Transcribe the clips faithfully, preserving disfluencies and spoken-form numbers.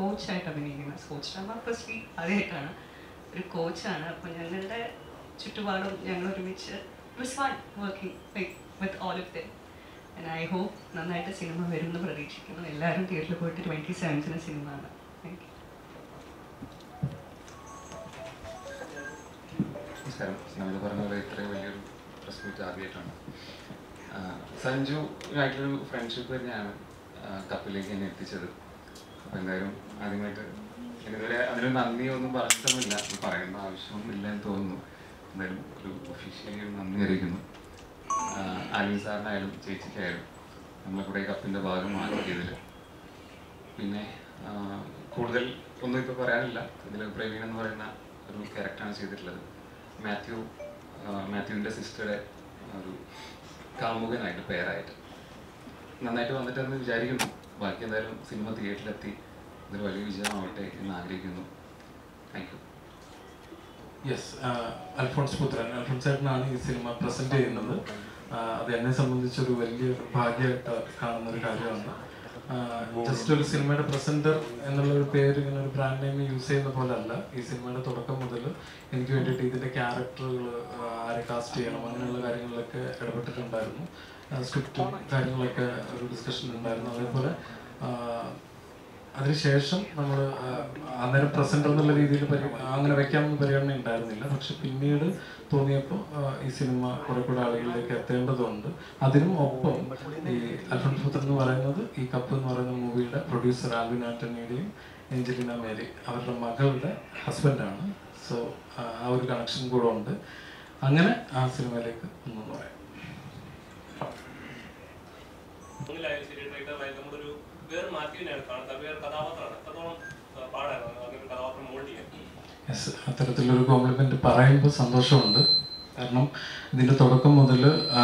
കോച്ചായിട്ട് അഭിനയിക്കുന്നത്. Sports drama firstly ആദ്യമായിട്ടാണ്, ഒരു കോച്ചാണ്. അപ്പോൾ ഞങ്ങളുടെ ചുറ്റുപാടും ഞങ്ങൾ ഒരുമിച്ച് it was fun working like with all of them. And I hope നന്നായിട്ട് സിനിമ വരുമെന്ന് പ്രതീക്ഷിക്കുന്നു. എല്ലാവരും തിയേറ്ററിൽ പോയിട്ട് ട്വൻറ്റി സെവൻത്തിന് സിനിമ ആണ്. Thank you. നമസ്കാരം. നമ്മൾ പറഞ്ഞ പോലെ ഇത്രയും വലിയൊരു പ്രസ് മീറ്റ് ആദ്യമായിട്ടാണ്. സഞ്ജുവായിട്ടൊരു ഫ്രണ്ട്ഷിപ്പ് തന്നെയാണ് കപ്പിലേക്ക് എന്നെ എത്തിച്ചത്. അപ്പോൾ എന്തായാലും ആദ്യമായിട്ട് ഇതുവരെ അതിന് നന്ദിയൊന്നും പറഞ്ഞിട്ടൊന്നുമില്ല, പറയേണ്ട ആവശ്യമൊന്നും ഇല്ല എന്ന് തോന്നുന്നു. എന്തായാലും ഒരു ഒഫീഷ്യലി ഒരു നന്ദി അറിയിക്കുന്നു. ആലിൻ സാറിനായാലും ചേച്ചിക്കായാലും നമ്മളെ കൂടെ കപ്പിൻ്റെ ഭാഗമാക്കിയതിൽ. പിന്നെ കൂടുതൽ ഒന്നും ഇപ്പോൾ പറയാനില്ല. ഇതിൽ പ്രവീൺ എന്ന് പറയുന്ന ഒരു ക്യാരക്ടറാണ് ചെയ്തിട്ടുള്ളത്. മാത്യു മാത്യുവിൻ്റെ സിസ്റ്ററുടെ ഒരു കാമുകനായിട്ട് പേരായിട്ട് നന്നായിട്ട് വന്നിട്ടെന്ന് വിചാരിക്കുന്നു. ബാക്കി എന്തായാലും സിനിമ തിയേറ്ററിലെത്തി ഇതൊരു വലിയ വിജയമാവട്ടെ എന്ന് ആഗ്രഹിക്കുന്നു. Thank you. യെസ്, അൽഫോൺസ് പുത്രൻ അൽഫോൺസ് ചേട്ടനാണ് ഈ സിനിമ പ്രസൻറ്റ് ചെയ്യുന്നത്. അത് എന്നെ സംബന്ധിച്ചൊരു വലിയൊരു ഭാഗ്യമായിട്ട് കാണുന്ന ഒരു കാര്യമാണ്. ജസ്റ്റ് ഒരു സിനിമയുടെ പ്രസൻറ്റർ എന്നുള്ളൊരു പേര് ഇങ്ങനെ ഒരു ബ്രാൻഡ് നെയിം യൂസ് ചെയ്യുന്ന പോലെ അല്ല. ഈ സിനിമയുടെ തുടക്കം മുതൽ എനിക്ക് വേണ്ടിയിട്ട് ഇതിൻ്റെ ക്യാരക്ടറുകൾ ആരെ കാസ്റ്റ് ചെയ്യണം അങ്ങനെയുള്ള കാര്യങ്ങളിലൊക്കെ ഇടപെട്ടിട്ടുണ്ടായിരുന്നു. സ്ക്രിപ്റ്റും കാര്യങ്ങളൊക്കെ ഒരു ഡിസ്കഷൻ ഉണ്ടായിരുന്നു. അതേപോലെ അതിനുശേഷം നമ്മൾ അന്നേരം പ്രസൻറ്റർ എന്നുള്ള രീതിയിൽ പരി അങ്ങനെ വയ്ക്കാമെന്ന് പരിഗണന ഉണ്ടായിരുന്നില്ല. പക്ഷെ പിന്നീട് തോന്നിയപ്പോൾ ഈ സിനിമ കുറെ കൂടെ ആളുകളിലേക്ക് എത്തേണ്ടതുണ്ട്. അതിനും ഒപ്പം ഈ അൽഫോൺസ് പുത്രൻ എന്ന് പറയുന്നത് ഈ കപ്പ് എന്ന് പറയുന്ന മൂവിയുടെ പ്രൊഡ്യൂസർ ആൽവിൻ ആന്റണിയുടെയും എഞ്ചലിന മേരി അവരുടെ മകളുടെ ഹസ്ബൻഡാണ്. സോ ആ ഒരു കണക്ഷൻ കൂടെ ഉണ്ട്. അങ്ങനെ ആ സിനിമയിലേക്ക് ഒന്നും പറയാം. യെസ്, അത്തരത്തിലൊരു കോംപ്ലിമെന്റ് പറയുമ്പോൾ സന്തോഷമുണ്ട്. കാരണം ഇതിൻ്റെ തുടക്കം മുതൽ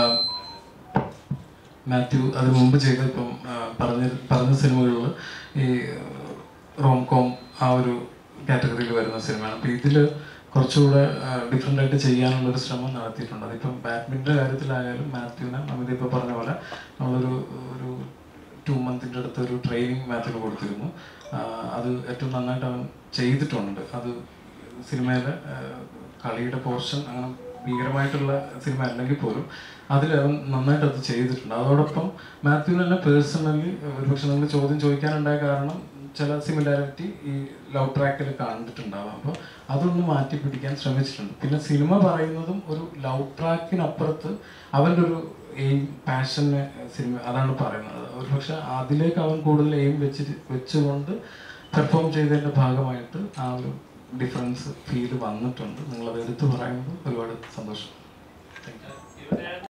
മാത്യു അതിന് മുമ്പ് ചെയ്ത ഇപ്പം പറഞ്ഞ പറഞ്ഞ സിനിമകളിൽ ഈ റോം കോം ആ ഒരു കാറ്റഗറിയിൽ വരുന്ന സിനിമയാണ്. അപ്പോൾ ഇതിൽ കുറച്ചുകൂടെ ഡിഫറെൻ്റ് ആയിട്ട് ചെയ്യാനുള്ളൊരു ശ്രമം നടത്തിയിട്ടുണ്ട്. അതിപ്പം ബാഡ്മിൻ്റെ കാര്യത്തിലായാലും മാത്യുവിനെ നമിത ഇപ്പോൾ പറഞ്ഞ പോലെ നമ്മളൊരു ഒരു ടു മന്തിൻ്റെ അടുത്ത് ഒരു ട്രെയിനിങ് മാത്യുവിന് കൊടുത്തിരുന്നു. അത് ഏറ്റവും നന്നായിട്ട് അവൻ ചെയ്തിട്ടുണ്ട്. അത് സിനിമയിലെ കളിയുടെ പോർഷൻ അങ്ങനെ ഭീകരമായിട്ടുള്ള സിനിമ അല്ലെങ്കിൽ പോലും അതിൽ അവൻ നന്നായിട്ട് അത് ചെയ്തിട്ടുണ്ട്. അതോടൊപ്പം മാത്യുവിന് തന്നെ പേഴ്സണലി ഒരുപക്ഷെ നിങ്ങൾ ചോദ്യം ചോദിക്കാനുണ്ടായ കാരണം ചില സിമിലാരിറ്റി ഈ ലവ് ട്രാക്കിൽ കണ്ടിട്ടുണ്ടാവാം. അപ്പോൾ അതൊന്ന് മാറ്റി പിടിക്കാൻ ശ്രമിച്ചിട്ടുണ്ട്. പിന്നെ സിനിമ പറയുന്നതും ഒരു ലവ് ട്രാക്കിനപ്പുറത്ത് അവൻ്റെ ഒരു എയിം പാഷന് സിനിമ അതാണ് പറയുന്നത്. ഒരുപക്ഷെ അതിലേക്ക് അവൻ കൂടുതൽ എയിം വെച്ച് വെച്ചുകൊണ്ട് പെർഫോം ചെയ്തതിൻ്റെ ഭാഗമായിട്ട് ആ ഒരു ഡിഫറൻസ് ഫീൽ വന്നിട്ടുണ്ട്. നിങ്ങളത് എടുത്തു പറയുമ്പോൾ ഒരുപാട് സന്തോഷം. Thank U.